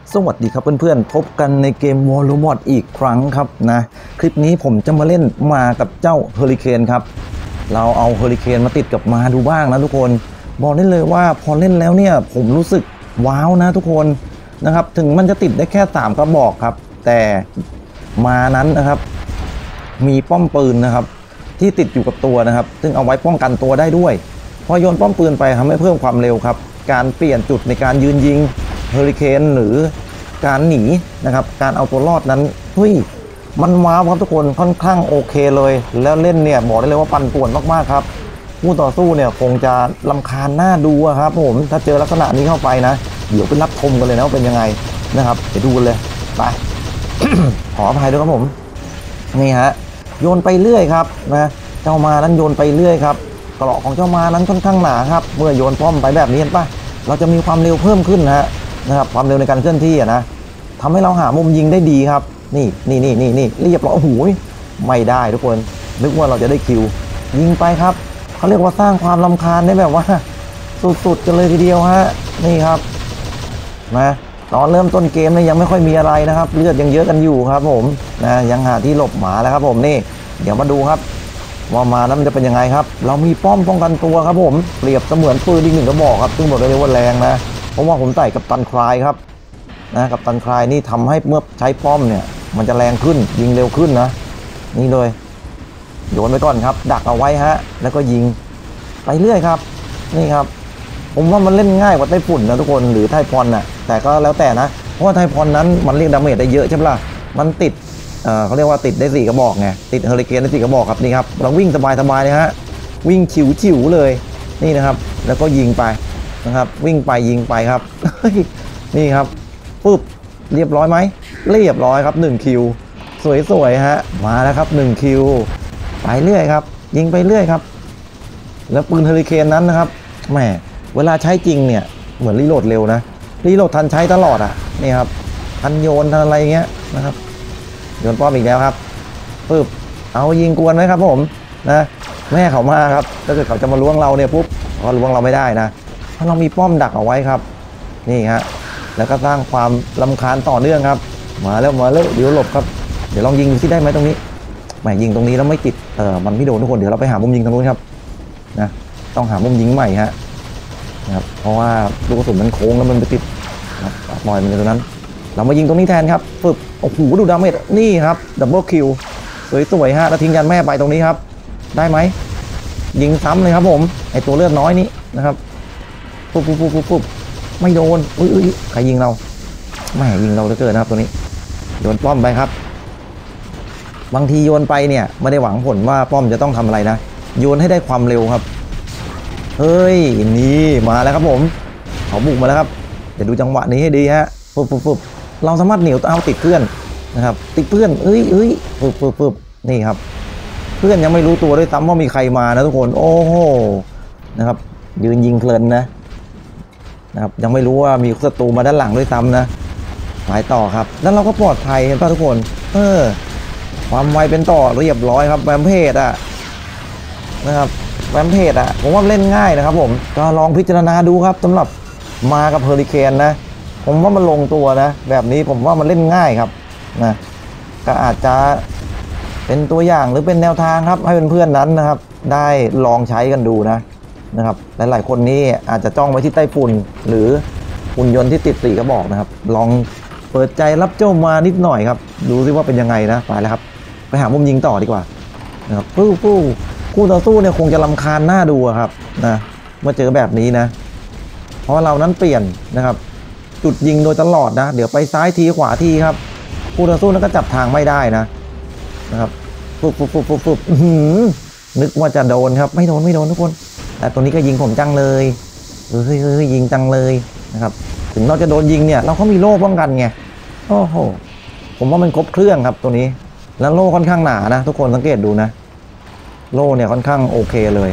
สวัสดีครับเพื่อนๆพบกันในเกม Warlord อีกครั้งครับนะคลิปนี้ผมจะมาเล่นมากับเจ้าเฮอริเคนครับเราเอาเฮอริเคนมาติดกับมาดูบ้างนะทุกคนบอกได้เลยว่าพอเล่นแล้วเนี่ยผมรู้สึกว้าวนะทุกคนนะครับถึงมันจะติดได้แค่3กระบอกครับแต่มานั้นนะครับมีป้อมปืนนะครับที่ติดอยู่กับตัวนะครับซึ่งเอาไว้ป้องกันตัวได้ด้วยพอโยนป้อมปืนไปทำให้เพิ่มความเร็วครับการเปลี่ยนจุดในการยืนยิงเฮอริเคนหรือการหนีนะครับการเอาตัวรอดนั้นเฮ้ยมันว้าวครับทุกคนค่อนข้างโอเคเลยแล้วเล่นเนี่ยบอกได้เลยว่าปั่นป่วนมากๆครับผู้ต่อสู้เนี่ยคงจะรำคาญหน้าดูครับผมถ้าเจอลักษณะนี้เข้าไปนะเดี๋ยวไปรับชมกันเลยนะว่าเป็นยังไงนะครับไปดูกันเลยไป ขออภัยด้วยครับผมนี่ฮะโยนไปเรื่อยครับนะเจ้ามานั้นโยนไปเรื่อยครับเกราะของเจ้ามานั้นค่อนข้างหนาครับเมื่อโยนป้อมไปแบบนี้เห็นปะเราจะมีความเร็วเพิ่มขึ้นนะครับความเร็วในการเคลื่อนที่นะทำให้เราหามุมยิงได้ดีครับนี่เรียบร้อยโอ้โหไม่ได้ทุกคนนึกว่าเราจะได้คิวยิงไปครับเขาเรียกว่าสร้างความรำคาญได้แบบว่าสุดๆกันเลยทีเดียวฮะนี่ครับนะตอนเริ่มต้นเกมเนี่ยยังไม่ค่อยมีอะไรนะครับเลือดยังเยอะกันอยู่ครับผมนะยังหาที่หลบหมาแล้วครับผมนี่เดี๋ยวมาดูครับว่ามาแล้วมันจะเป็นยังไงครับเรามีป้อมป้องกันตัวครับผมเปรียบเสมือนปืนอีก1 กระบอกครับซึ่งบอกได้เลยว่าแรงนะเพราะว่าผมใส่กับตันคลายครับนะกับตันคลายนี่ทำให้เมื่อใช้ป้อมเนี่ยมันจะแรงขึ้นยิงเร็วขึ้นนะนี่เลยโยนไปก่อนครับดักเอาไว้ฮะแล้วก็ยิงไปเรื่อยครับนี่ครับผมว่ามันเล่นง่ายกว่าไต้ฝุ่นนะทุกคนหรือไทพอนน่ะแต่ก็แล้วแต่นะเพราะว่าไทพอนนั้นมันเรียกดาเมจได้เยอะใช่ไหมล่ะมันติดเขาเรียกว่าติดได้4 กระบอกไงติดเฮอริเคนได้4 กระบอกครับนี่ครับเราวิ่งสบายเลยฮะวิ่งฉิวเลยนี่นะครับแล้วก็ยิงไปนะครับวิ่งไปยิงไปครับ นี่ครับปุ๊บเรียบร้อยไหมเรียบร้อยครับ1 คิวสวยๆฮะมาแล้วครับ1 คิวไปเรื่อยครับยิงไปเรื่อยครับแล้วปืนเฮอริเคนนั้นนะครับแหมเวลาใช้จริงเนี่ยเหมือนรีโหลดเร็วนะรีโหลดทันใช้ตลอดอ่ะนี่ครับทันโยนทันอะไรเงี้ยนะครับโยนป้อมอีกแล้วครับปุ๊บเอายิงกวนไหมครับผมนะแม่เขามาครับถ้าเกิดเขาจะมาล้วงเราเนี่ยปุ๊บเขาล้วงเราไม่ได้นะเพราะเรามีป้อมดักเอาไว้ครับนี่ฮะแล้วก็สร้างความรำคาญต่อเนื่องครับมาแล้วเดี๋ยวหลบครับเดี๋ยวลองยิงดูที่ได้ไหมตรงนี้ไม่ยิงตรงนี้แล้วไม่ติดมันไม่โดนทุกคนเดี๋ยวเราไปหามุมยิงตรงนู้นครับนะต้องหามุมยิงใหม่ฮะนะครับเพราะว่าลูกกระสุนมันโค้งแล้วมันไปติดปล่อยมันตรงนั้นเรามายิงตรงนี้แทนครับปึ๊บโอ้โหดูดาเมจนี่ครับดับเบิลคิวสวยๆฮะแล้วทิ้งยันแม่ไปตรงนี้ครับได้ไหมยิงซ้ำเลยครับผมไอตัวเลือดน้อยนี้นะครับปุ๊บไม่โดนอุ้ยใครยิงเราไม่ยิงเราเหลือเกินนะครับตัวนี้โยนป้อมไปครับบางทีโยนไปเนี่ยไม่ได้หวังผลว่าป้อมจะต้องทำอะไรนะโยนให้ได้ความเร็วครับเฮ้ยนี่มาแล้วครับผมเขาบุกมาแล้วครับเดี๋ยวดูจังหวะนี้ให้ดีฮะปุ๊บเราสามารถเหนียวเอาติดเพื่อนนะครับติดเพื่อนเอ้ยปุ๊บนี่ครับเพื่อนยังไม่รู้ตัวด้วยซ้ำว่ามีใครมานะทุกคนโอ้โหนะครับยืนยิงเพลินนะครับยังไม่รู้ว่ามีศัตรูมาด้านหลังด้วยซ้ำนะไปต่อครับแล้วเราก็ปลอดภัยเห็นป่ะทุกคนความไวเป็นต่อเรียบร้อยครับแวมเพจนะครับแวมเพจผมว่าเล่นง่ายนะครับผมก็ลองพิจารณาดูครับสำหรับมากับเฮอริเคนนะผมว่ามันลงตัวนะแบบนี้ผมว่ามันเล่นง่ายครับนะก็อาจจะเป็นตัวอย่างหรือเป็นแนวทางครับให้เพื่อนๆนั้นนะครับได้ลองใช้กันดูนะครับหลายๆคนนี้อาจจะจ้องไว้ที่ไต้ฝุ่นหรือหุ่นยนต์ที่ติด4 กระบอกนะครับลองเปิดใจรับเจ้ามานิดหน่อยครับดูซิว่าเป็นยังไงนะไปแล้วครับไปหามุมยิงต่อดีกว่านะครับคู่ต่อสู้เนี่ยคงจะรำคาญหน้าดูครับนะเมื่อเจอแบบนี้นะเพราะเรานั้นเปลี่ยนนะครับจุดยิงโดยตลอดนะเดี๋ยวไปซ้ายทีขวาทีครับคู่ต่อสู้นั้นก็จับทางไม่ได้นะครับปุ๊บนึกว่าจะโดนครับไม่โดนทุกคนแต่ตัวนี้ก็ยิงผมจังเลยยิงจังเลยนะครับถึงเราจะโดนยิงเนี่ยเราก็มีโล่ป้องกันไงโอ้โหผมว่ามันครบเครื่องครับตัวนี้แล้วโล่ค่อนข้างหนานะทุกคนสังเกตดูนะโล่เนี่ยค่อนข้างโอเคเลย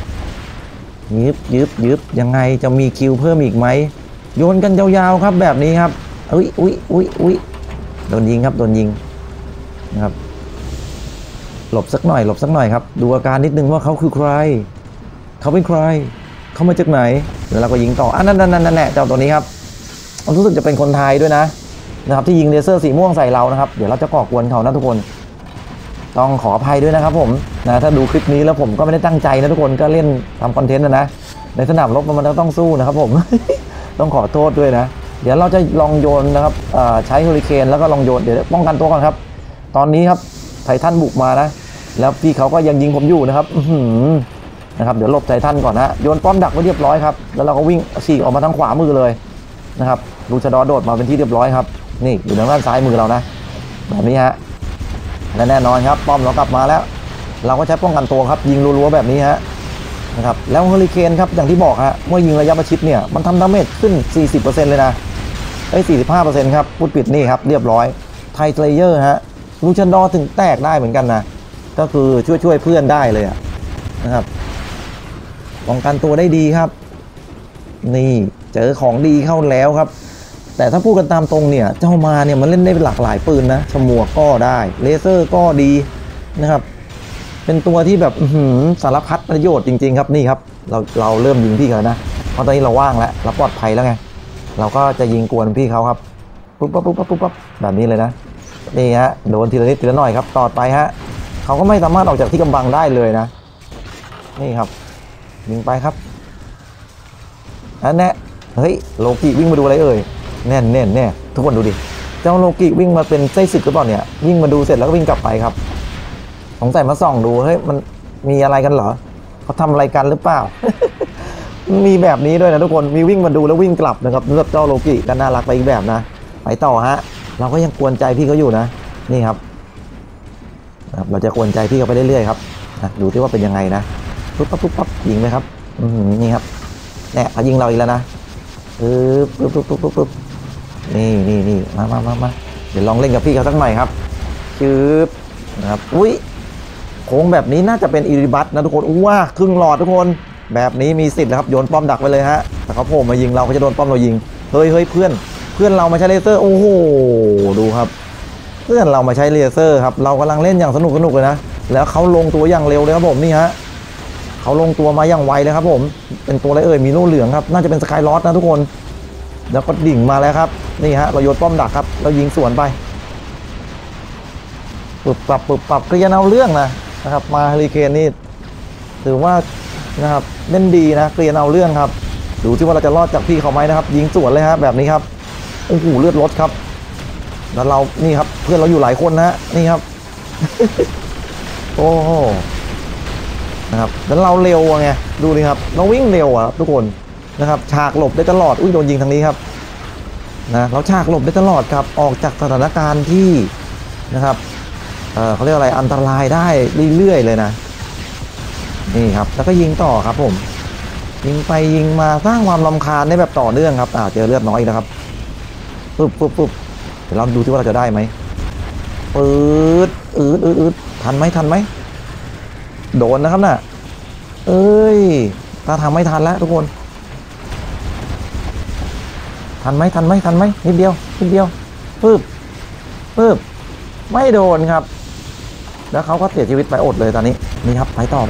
ยึบยังไงจะมีคิวเพิ่มอีกไหมโยนกันยาวๆครับแบบนี้ครับอุ้ยโดนยิงครับโดนยิงนะครับหลบสักหน่อยครับดูอาการนิดนึงว่าเขาคือใครเขาเป็นใครเขามาจากไหนแล้วเราก็ยิงต่อนั่นแหละเจ้าตัวนี้ครับมันรู้สึกจะเป็นคนไทยด้วยนะครับที่ยิงเลเซอร์สีม่วงใส่เรานะครับเดี๋ยวเราจะก่อกวนเขานะทุกคนต้องขออภัยด้วยนะครับผมนะถ้าดูคลิปนี้แล้วผมก็ไม่ได้ตั้งใจนะทุกคนก็เล่นทำคอนเทนต์นะในสนามรบมันต้องสู้นะครับผม ต้องขอโทษด้วยนะเดี๋ยวเราจะลองโยนนะครับใช้เฮอริเคนแล้วก็ลองโยนเดี๋ยวป้องกันตัวก่อนครับตอนนี้ครับไททันบุกมานะแล้วพี่เขาก็ยังยิงผมอยู่นะครับนะครับเดี๋ยวหลบไททันก่อนนะโยนป้อมดักไว้เรียบร้อยครับแล้วเราก็วิ่งฉีกออกมาทางขวามือเลยนะครับลูชาดอโดดมาเป็นที่เรียบร้อยครับนี่อยู่ทางด้านซ้ายมือเรานะแบบนี้ฮะและแน่นอนครับป้อมเรากลับมาแล้วเราก็ใช้ป้องกันตัวครับยิงรัวๆแบบนี้ฮะนะครับแล้วเฮอริเคนครับอย่างที่บอกฮะเมื่อยิงระยะประชิดเนี่ยมันทำดาเมจขึ้น 40% เลยนะ45%ครับพูดผิดนี่ครับเรียบร้อยไทเทเลเยอร์ฮะลูชาดอถึงแตกได้เหมือนกันนะก็คือช่วยเพื่อนได้เลยนะครับป้องกันตัวได้ดีครับนี่เจอของดีเข้าแล้วครับแต่ถ้าพูดกันตามตรงเนี่ยเจ้ามาเนี่ยมันเล่นได้หลากหลายปืนนะฉมวกก็ได้เลเซอร์ก็ดีนะครับเป็นตัวที่แบบสารพัดประโยชน์จริงๆครับนี่ครับเราเริ่มยิงพี่เขานะเพราะตอนนี้เราว่างแล้วเราปลอดภัยแล้วไงเราก็จะยิงกวนพี่เขาครับปุ๊บแบบนี้เลยนะนี่ฮะโดนทีละนิดทีละหน่อยครับต่อไปฮะเขาก็ไม่สามารถออกจากที่กำบังได้เลยนะนี่ครับยิงไปครับอันนี้เฮ้ยโลกิวิ่งมาดูอะไรเอ่ยแน่ทุกคนดูดิเจ้าโลกิวิ่งมาเป็นไส้ศึกหรือเปล่าเนี่ยวิ่งมาดูเสร็จแล้วก็วิ่งกลับไปครับสงสัยมาส่องดูเฮ้ยมันมีอะไรกันเหรอเขาทำอะไรกันหรือเปล่า มีแบบนี้ด้วยนะทุกคนมีวิ่งมาดูแล้ววิ่งกลับนะครับเลือกเจ้าโลกิกันน่ารักไปอีกแบบนะไปต่อฮะเราก็ยังกวนใจพี่เขาอยู่นะนี่ครับเราจะกวนใจพี่เขาไปเรื่อยๆครับดูที่ว่าเป็นยังไงนะปุ๊บยิงไหมครับนี่ครับเนี่ยเขายิงเราอีกแล้วนะปุ๊บนี่มาเดี๋ยวลองเล่นกับพี่เขาสักหน่อยครับนะครับอุ้ยโค้งแบบนี้น่าจะเป็นอิริบัตนะทุกคนว่าครึ่งหลอดทุกคนแบบนี้มีสิทธิ์นะครับโยนป้อมดักไปเลยฮะแต่เขาโผล่มายิงเราก็จะโดนป้อมเรายิงเฮ้ยเพื่อนเรามาใช้เลเซอร์โอ้โหดูครับเพื่อนเรามาใช้เลเซอร์ครับเรากำลังเล่นอย่างสนุกเลยนะแล้วเขาลงตัวอย่างเร็วเลยครับผมนี่ฮะเขาลงตัวมาอย่างไวเลยครับผมเป็นตัวอะไรเอ่ยมีโล่เหลืองครับน่าจะเป็นสกายลอสนะทุกคนแล้วก็ดิ่งมาแล้วครับนี่ฮะเราโยนป้อมดักครับเรายิงสวนไปปรับเกลียนเอาเรื่องนะครับมาเฮอริเคนนี่ถือว่านะครับเล่นดีนะเกลียนเอาเรื่องครับดูที่ว่าเราจะรอดจากพี่เขาไหมนะครับยิงสวนเลยฮะแบบนี้ครับโอ้โหเลือดลดครับแล้วเรานี่ครับเพื่อนเราอยู่หลายคนนะนี่ครับ โอ้โหนะครับแล้วเราเร็วไงดูดิครับเราวิ่งเร็วทุกคนนะครับฉากหลบได้ตลอดโดนยิงทางนี้ครับนะเราฉากหลบได้ตลอดครับออกจากสถานการณ์ที่นะครับเขาเรียกอะไรอันตรายได้เรื่อยๆเลยนะนี่ครับแล้วก็ยิงต่อครับผมยิงไปยิงมาสร้างความรำคาญได้แบบต่อเนื่องครับเจอเลือดน้อยนะครับปุ๊บเดี๋ยวเราดูที่ว่าเราจะได้ไหมปืดทันไหมโดนนะครับน่ะเอ้ยถ้าทำไม่ทันแล้วทุกคนทันไหมนิดเดียวปึ๊บไม่โดนครับแล้วเขาก็เสียชีวิตไปอดเลยตอนนี้นี่ครับไปต่อ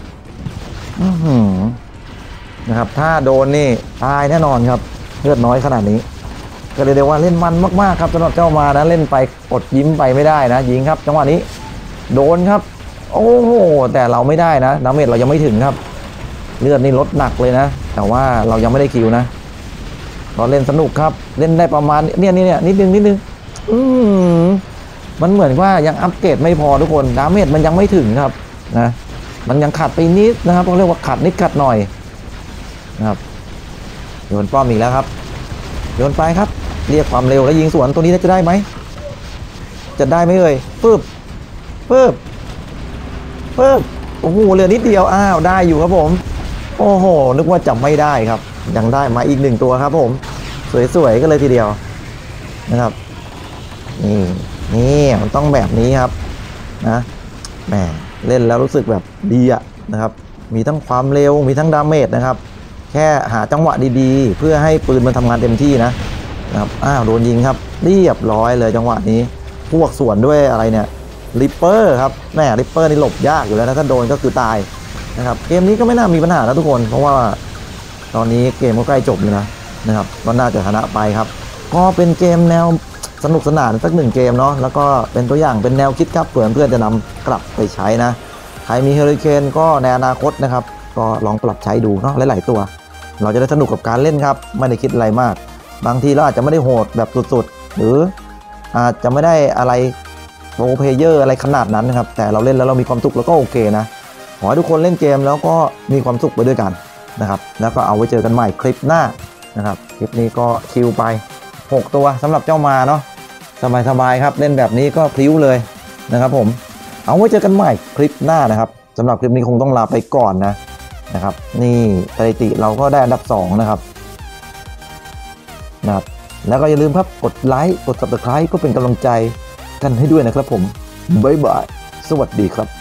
นะครับถ้าโดนนี่ตายแน่นอนครับเลือดน้อยขนาดนี้ก็เลยเรียกว่าเล่นมันมากๆครับสำหรับเจ้ามานะเล่นไปอดยิ้มไปไม่ได้นะยิงครับจังหวะนี้โดนครับโอ้โหแต่เราไม่ได้นะดาเมจเรายังไม่ถึงครับเลือดนี่ลดหนักเลยนะแต่ว่าเรายังไม่ได้คิวนะเราเล่นสนุกครับเล่นได้ประมาณเนี่ยนิดนึงมันเหมือนว่ายังอัปเกรดไม่พอทุกคนดาเมจมันยังไม่ถึงครับนะมันยังขาดไปนิดนะครับต้องเรียกว่าขาดนิดขาดหน่อยนะครับโยนป้อมอีกแล้วครับโยนไปครับเรียกความเร็วแล้วยิงสวนตัวนี้จะได้ไหมเอ่ยปึ๊บโอ้โหเหลือนิดเดียวได้อยู่ครับผมโอ้โหนึกว่าจะไม่ได้ครับยังได้มาอีก1ตัวครับผมสวยๆก็เลยทีเดียวนะครับนี่มันต้องแบบนี้ครับนะแหมเล่นแล้วรู้สึกแบบดีนะครับมีทั้งความเร็วมีทั้งดาเมจนะครับแค่หาจังหวะดีๆเพื่อให้ปืนมันทำงานเต็มที่นะครับโดนยิงครับเรียบร้อยเลยจังหวะนี้พวกสวนด้วยอะไรเนี่ยริปเปอร์ครับแม่ริปเปอร์นี่หลบยากอยู่แล้วนะถ้าโดนก็คือตายนะครับเกมนี้ก็ไม่น่ามีปัญหานะทุกคนเพราะว่าตอนนี้เกมก็ใกล้จบอยู่นะครับก็น่าจะชนะไปครับก็เป็นเกมแนวสนุกสนานสัก1เกมเนาะแล้วก็เป็นตัวอย่างเป็นแนวคิดครับเพื่อนๆจะนำกลับไปใช้นะใครมีเฮอริเคนก็ในอนาคตนะครับก็ลองปรับใช้ดูเนาะหลายๆตัวเราจะได้สนุกกับการเล่นครับไม่ได้คิดอะไรมากบางทีเราอาจจะไม่ได้โหดแบบสุดๆหรืออาจจะไม่ได้อะไรโปรเพลเยอร์อะไรขนาดนั้นนะครับแต่เราเล่นแล้วเรามีความสุขแล้วก็โอเคนะขอให้ทุกคนเล่นเกมแล้วก็มีความสุขไปด้วยกันนะครับแล้วก็เอาไว้เจอกันใหม่คลิปหน้านะครับคลิปนี้ก็คิวไป6ตัวสำหรับเจ้ามาเนาะสบายๆครับเล่นแบบนี้ก็พลิ้วเลยนะครับผมเอาไว้เจอกันใหม่คลิปหน้านะครับสำหรับคลิปนี้คงต้องลาไปก่อนนะครับนี่สถิติเราก็ได้อันดับ2นะครับแล้วก็อย่าลืมครับกดไลค์กด Subscribe ก็เป็นกำลังใจกันให้ด้วยนะครับผมบ๊ายบายสวัสดีครับ